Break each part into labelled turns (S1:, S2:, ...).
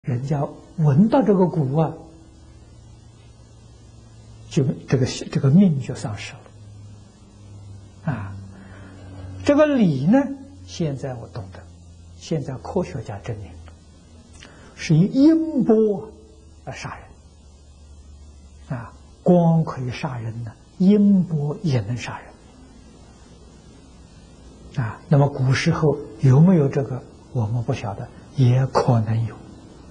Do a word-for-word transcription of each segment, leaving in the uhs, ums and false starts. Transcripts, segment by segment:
S1: 人家闻到这个蛊啊，就这个这个命就丧失了啊。这个理呢，现在我懂得，现在科学家证明了，是以音波而杀人啊，光可以杀人呢，音波也能杀人啊。那么古时候有没有这个，我们不晓得，也可能有。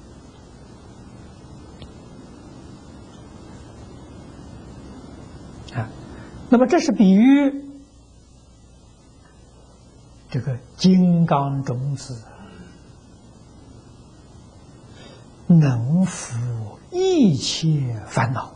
S1: 啊，那么这是比喻这个金刚种子能伏一切烦恼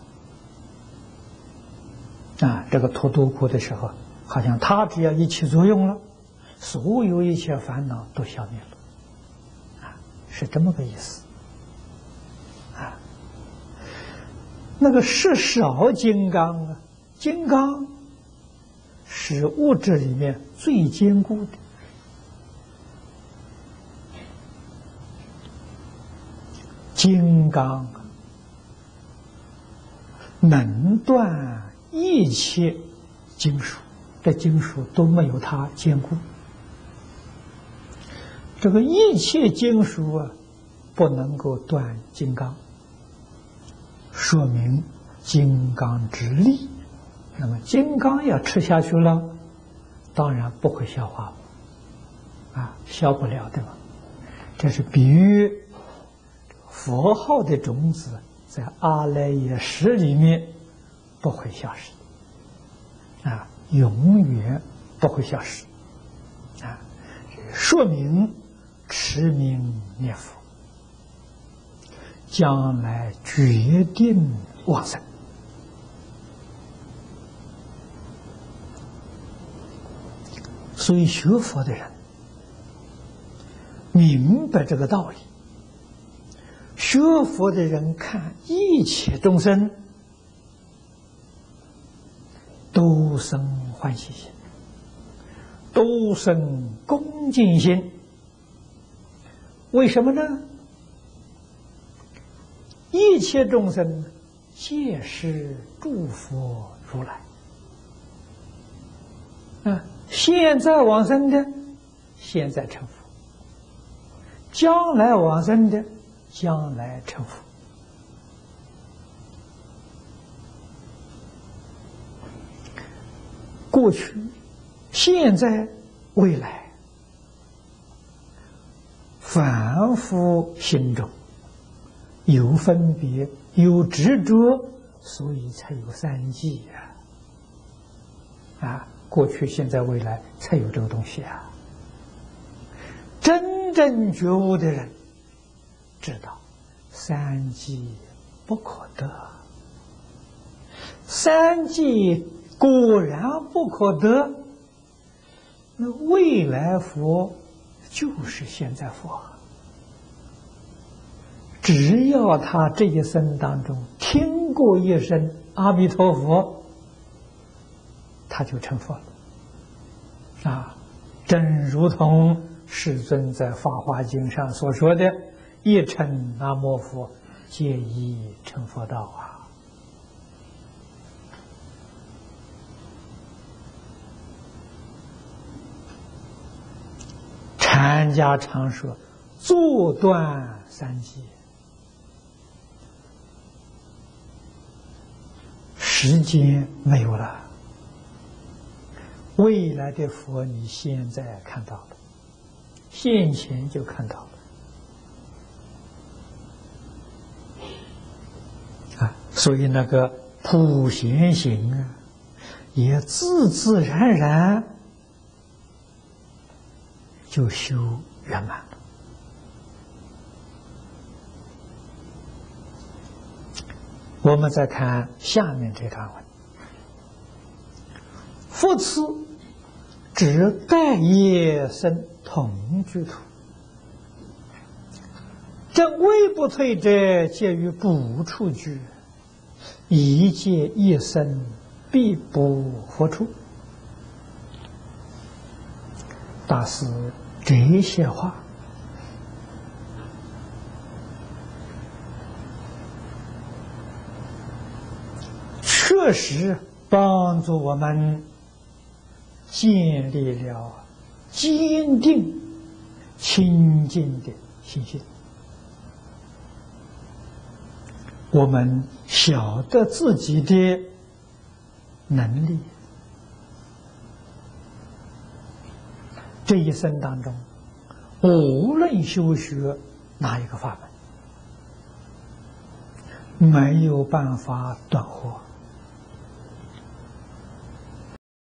S1: 啊。这个脱度苦的时候，好像它只要一起作用了，所有一切烦恼都消灭了啊，是这么个意思啊。那个十少金刚啊，金刚是物质里面最坚固的，金刚能断一切金属，这金属都没有它坚固。这个一切金属啊，不能够断金刚，说明金刚之力。那么金刚要吃下去了，当然不会消化啊，消不了，对吧？这是比喻佛号的种子在阿赖耶识里面不会消失啊，永远不会消失啊，说明持名念佛将来决定往生。所以学佛的人明白这个道理，学佛的人看一切众生都生欢喜心，都生恭敬心。为什么呢？一切众生皆是诸佛如来啊，现在往生的现在成佛，将来往生的将来成佛。过去、现在、未来，凡夫心中有分别、有执着，所以才有三际呀！啊，过去、现在、未来才有这个东西啊！真正觉悟的人知道，三际不可得，三际果然不可得，那未来佛就是现在佛。只要他这一生当中听过一声阿弥陀佛，他就成佛了啊！正如同世尊在《法华经》上所说的：“一称南无佛，皆已成佛道啊！”禅家常说：“坐断三际。”时间没有了，未来的佛你现在看到了，现前就看到了啊！所以那个普贤行啊，也自自然然就修圆满了。我们再看下面这段文：复次，指待业生同居土，正位不退者，介于补处居，一界一生必不佛处。大师这些话确实帮助我们建立了坚定清净的信心。我们晓得自己的能力，这一生当中，无论修学哪一个法门，没有办法断惑。